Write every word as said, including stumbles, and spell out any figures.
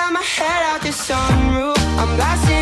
got my head out the sunroof, I'm blasting